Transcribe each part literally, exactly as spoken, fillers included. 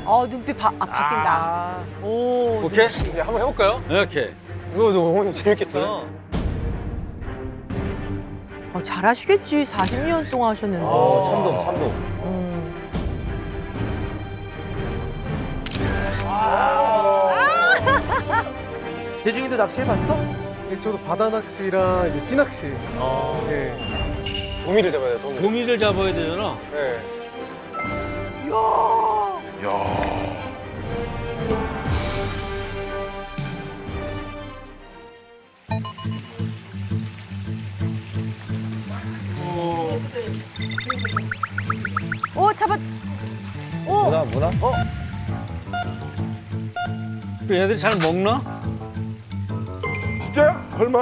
어, 눈빛 바, 아, 바뀐다. 아. 오. 오케이? 눈빛이. 이제 한번 해볼까요? 네, 오케이. 이거 너무 재밌겠다. 어. 어, 잘하시겠지. 사십 년 동안 하셨는데. 어, 참돔, 참돔. 음. 대중이도 낚시 해봤어? 예, 저도 바다 낚시랑 이제 찌낚시. 어. 예. 도미를 잡아야 돼, 도미. 도미를 잡아야 되잖아. 네. 오, 잡았. 오. 문어, 문어? 어? 그 얘들이 잘 먹나? 진짜야? 설마?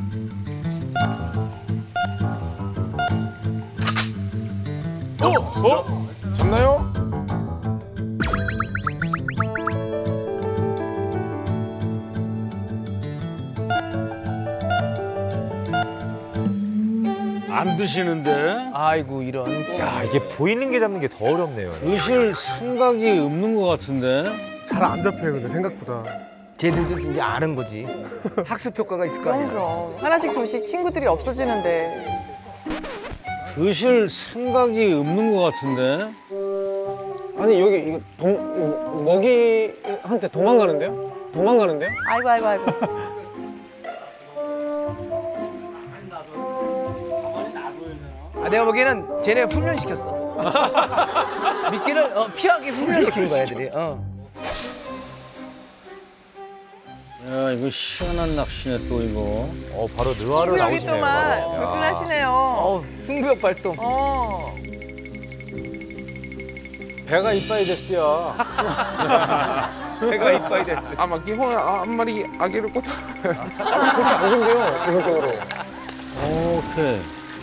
어? 어? 잡나요? 안 드시는데? 아이고, 이런. 야, 이게 보이는 게 잡는 게 더 어렵네요. 드실 생각이 없는 것 같은데? 잘 안 잡혀요, 근데 생각보다. 쟤들도 이제 아는 거지. 학습 효과가 있을 거 그럼 아니야. 그럼 하나씩 둘씩 친구들이 없어지는데 드실 생각이 없는 것 같은데? 아니, 여기, 이거, 동, 먹이한테 도망가는데요? 도망가는데요? 아이고, 아이고, 아이고. 아, 내가 보기에는 쟤네 훈련시켰어. 미끼를 어, 피하게 훈련시킨 거야, 애들이. 어. 야, 이거 희한한 낚시네, 또 이거. 어, 바로 느와르 여기 나오시네요. 또만 바로. 야. 불끈하시네요. 어, 승부욕 발동. 어. 배가 이빠이 됐어요. 배가 이빠이 됐어. あ、まあ、基本ああんまり上げることは 그렇게 안 오신대요, 기본적으로. 오케이.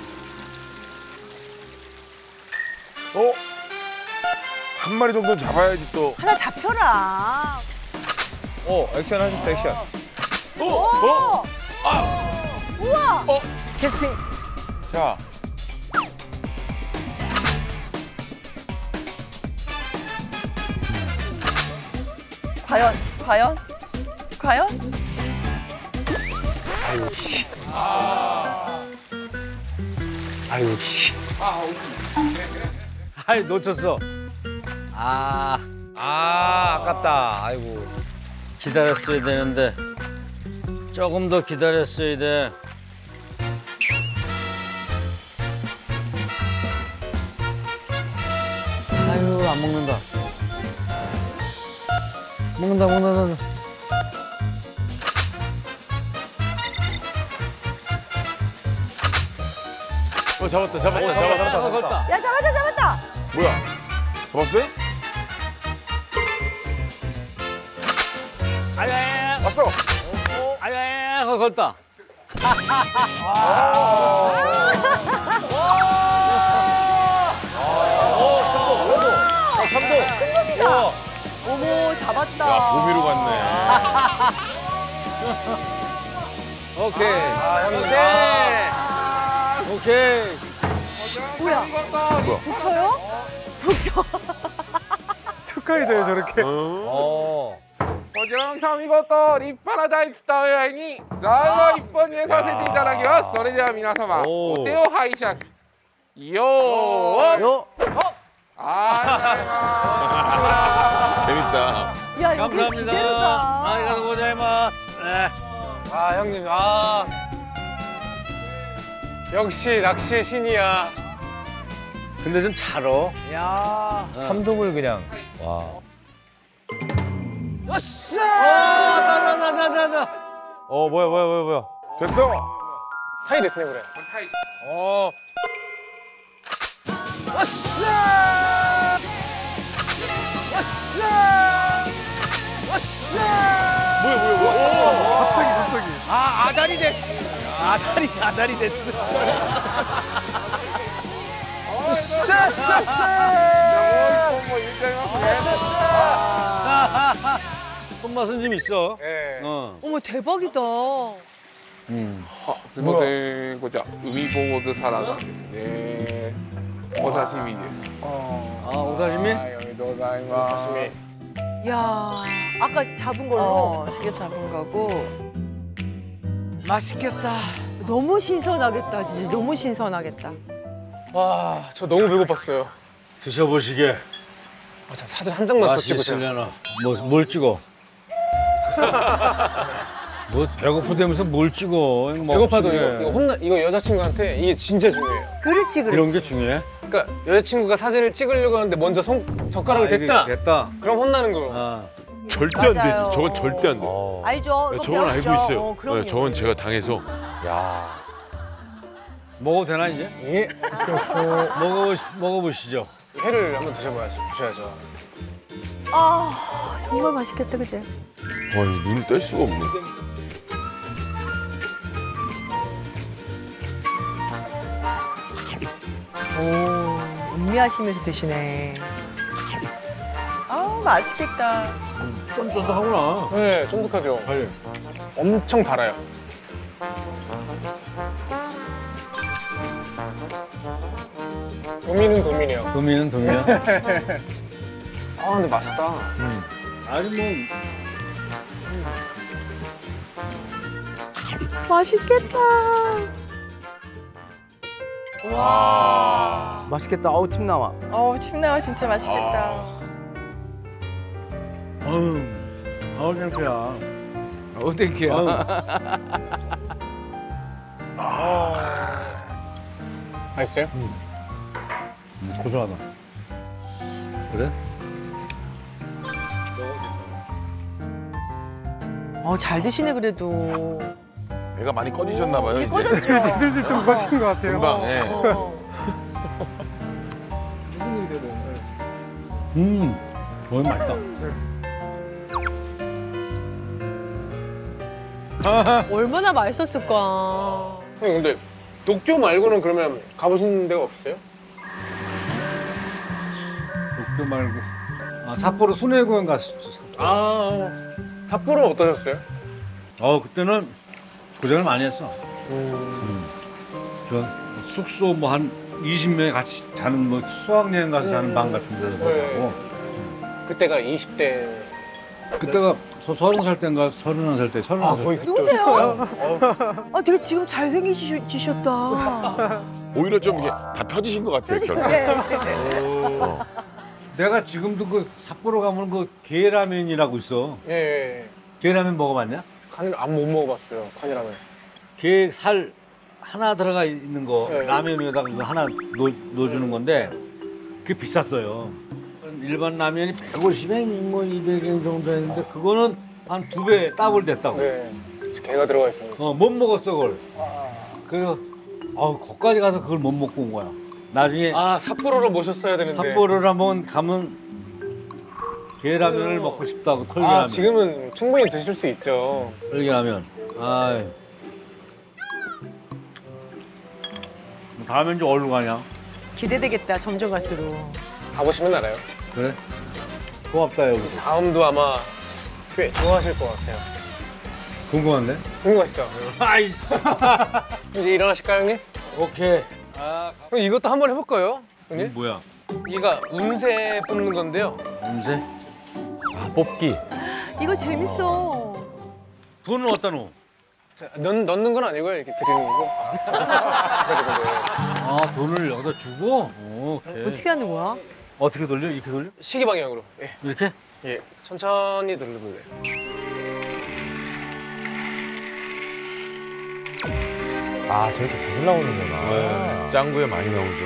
어? 한 마리 정도 잡아야지 또. 하나 잡혀라. 오, 액션 하셨어, 액션. 오! 어? 우와! 캐스팅. 자, 과연 과연 과연 아유, 씨. 아이, 놓쳤어. 아, 아, 아깝다. 아이고. 기다렸어야 되는데. 조금 더 기다렸어야 돼. 아유, 안 먹는다. 먹는다, 먹는다. 어, 잡았다, 잡았다, 잡았다, 잡았다. 야, 잡았다, 잡았다! 뭐야? 잡았어요? 아야, 왔어! 아야, 그거 걸었다. 어, 참돔. 어머, 잡았다. 야, 도미로 갔네. 오케이. 아, 형님. 오케이. 뭐야? 붙여요? 붙여. 축하해줘요, 저렇게. 어. こちらのさん見事立派な大スターウェアにライブを一本にさせていただきます。それでは皆様おーお手を拝借よー 요. あ 재밌다. 야, 여기 감사합니다. 지대로다. 아리가또 고자이마스. 네. 아, 형님, 아. 역시 낚시의 신이야. 근데 좀 잘어. 야. 참돔을 그냥. 와. 어, 나, 나, 나, 나, 나, 나. 어, 뭐야, 뭐야, 뭐야, 뭐야. 됐어. 타이 됐네, 그래. はい 어. 뭐야, 뭐야, 뭐야. 갑자기, 갑자기. 아, 아다리 됐어. 아다리, 아다리 됐어. 샤샤샤. もう一本も入れちゃいますね 손맛은 좀 있어. 예. 어. 어머 대박이다. 음. あすいませんこちら海坊主サラダですねお刺身です 아, 오다리미? はいおめでとうございます 야, 아까 잡은 걸로 어, 시계 잡은 거고. 맛있겠다. 너무 신선하겠다, 진짜 너무 신선하겠다. 와, 저 너무 배고팠어요. 드셔보시게. 아, 자, 사진 한 장만 더 찍으세요. 맛있으려나. 뭐, 뭘 찍어? 뭐 배고프다면서 뭘 찍어? 이거 배고파도 먹지. 이거, 이거 혼나 이거 여자친구한테 이게 진짜 중요해요. 그렇지, 이런 그렇지. 게 중요해? 그러니까 여자친구가 사진을 찍으려고 하는데 먼저 손 젓가락을 아, 이게 댔다. 됐다. 그럼 혼나는 거예요. 아. 절대 안 맞아요. 되지. 저건 절대 안 돼. 어. 알죠? 네, 그거 저건 알고 배웠죠? 있어요. 어, 그럼요. 네, 저건 제가 당해서. 야. 먹어도 되나 이제? 예. 먹어 먹어보시죠. 회를 한번 드셔봐야죠. 주셔야죠. 아, 정말 맛있겠다, 그치? 와, 이 눈을 뗄 수가 없네. 오, 음미하시면서 드시네. 아우, 맛있겠다. 쫀쫀하구나. 네, 쫀득하죠. 빨리. 엄청 달아요. 도미는 도미네요. 도미는 도미야. 아, 근데 맛있다. 아니 뭐 맛있겠다. 와. 맛있겠다. 어우, 침 나와. 어우, 침 나와. 진짜 맛있겠다. 어우, 어우 창피야. 어우, 땡큐야. 맛있어요? 음, 고소하다. 그래? 어, 잘 드시네, 그래도. 배가 많이 꺼지셨나 봐요, 이게 이제. 꺼졌죠? 이제 슬슬 좀 거신 것 같아요. 금방, 예. 어. 음, 너무 맛있다. 얼마나 맛있었을까. 형님, 근데 도쿄 말고는 그러면 가보신 데가 없어요? 도쿄 말고. 아, 삿포로 순회공연 갔었어. 아, 삿포로 어떠셨어요? 어, 그때는 고생을 많이 했어. 음. 저 숙소 뭐 한 이십 명이 같이 자는 뭐 수학여행 가서 자는 방 같은 데서 네. 자고. 그때가 이십 대. 그때가 서, 서른 살 때인가 서른한 살 때, 서른한 살 때. 누구세요? 아, 되게 지금 잘생기셨다. 오히려 좀 이게 다 펴지신 것 같아요, 결국. 어. 내가 지금도 그 삿포로 가면 그 게라면이라고 있어. 예, 예. 게라면 먹어봤냐? 간을 안 못 먹어봤어요. 간이라면. 게 살 하나 들어가 있는 거 네. 라면 위에다가 그거 하나 넣, 넣어주는 건데 그게 비쌌어요. 일반 라면이 백오십 엔, 뭐 이백 엔 정도 했는데 그거는 한 두 배 더블 됐다고. 네. 개가 들어가 있으니까. 어, 못 먹었어 그걸. 그래서 아, 거기까지 가서 그걸 못 먹고 온 거야. 나중에 아, 삿포로로 모셨어야 되는데. 삿포로를 한번 가면 게라면을 먹고 싶다고 털게라면. 아, 지금은 충분히 드실 수 있죠. 털게라면. 아, 다음엔 좀 어디로 가냐? 기대되겠다, 점점 갈수록. 가보시면 알아요. 그래? 고맙다 여기. 다음도 아마 꽤 좋아하실 것 같아요. 궁금한데? 궁금하시죠? 아이씨. 이제 일어나실까요, 형님? 오케이. 아, 그럼 이것도 한번 해볼까요, 형님? 이게 뭐야? 이가 운세 뽑는 건데요. 운세? 아, 뽑기. 이거 재밌어. 돈은 어디다 놓어? 자, 넣, 넣는 건 아니고요. 이렇게 드리는 거고. 아, 돈을 여기다 주고? 오, 오케이. 어떻게 하는 거야? 어떻게 돌려? 이렇게 돌려? 시계 방향으로. 예, 이렇게? 예. 천천히 눌러도 돼요. 아, 저렇게 구슬 나오는구나. 네, 짱구에 많이 나오죠.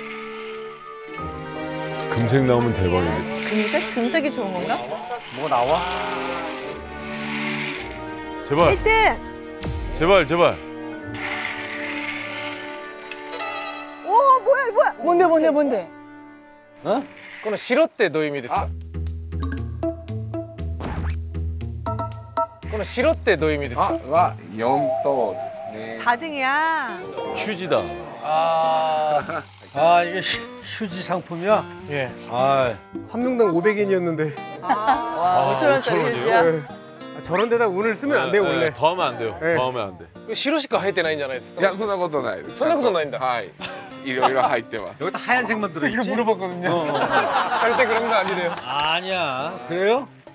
금색 나오면 대박이겠다. 금색? 금색이 좋은 건가? 뭐가 나와? 제발, 때 제발, 제발. 오, 뭐야, 뭐야. 뭔데, 뭔데, 뭔데? 어? 그거는 시로때 도입이 됐어요. 그거는 시로때 도입이 됐어요. はよん等ね。 사 등이야. 휴지다. 아, 아, 이게 휴- 휴지 상품이야? 예. 아, 한 명당 오백 엔이었는데 와, 오천 원짜리 휴지야? 저런 데다 운을 쓰면 안 돼요, 원래. 더 하면 안 돼요. 네. 더 하면 안 돼. 白しか入ってないんじゃないですかいや、そんなことないです。 そんなことないんだはい。いろいろ入ってます。 여기다 하얀색만 들어있지? 물어봤거든요. 어, 어. 절대 그런 거 아니래요. 아니야. 그래요?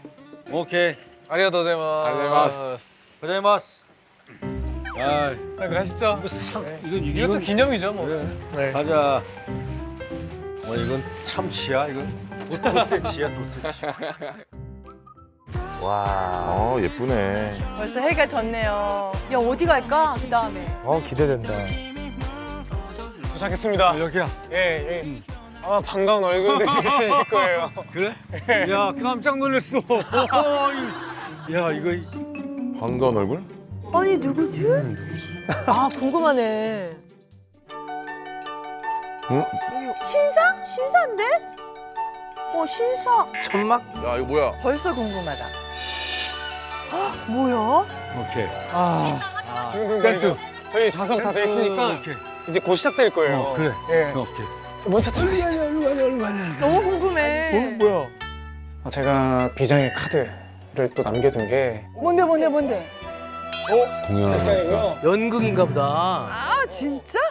오케이. 아리가또 고자이마스. 고자이마스. 아, 아, 가시죠. 이거 상, 네. 이건 이것도 이건 기념이죠, 뭐. 그래. 네. 가자. 뭐 이건 참치야, 이건 도세치야, 도세치. 와. 어 예쁘네. 벌써 해가 졌네요. 야, 어디 갈까? 그 다음에. 어 기대된다. 도착했습니다. 여기야. 예, 예. 아마 반가운 얼굴들이 있을 거예요. 그래? 야, 깜짝 놀랐어. 야, 이거 반가운 얼굴? 아니, 누구지? 아, 궁금하네. 응? 신사? 신사인데? 어, 신사. 천막? 야 이거 뭐야? 벌써 궁금하다. 뭐야? 오케이. 아, 땡큐. 저희 좌석 다 돼 있으니까 오케이. 이제 곧 시작될 거예요. 어, 그래. 예. 오케이. 먼저 들어가시죠. 너무 궁금해. 뭐야? 아, 제가 비장의 카드를 또 남겨둔 게 뭔데, 뭔데, 뭔데? 공연이고요. 연극인가 보다. 아 진짜?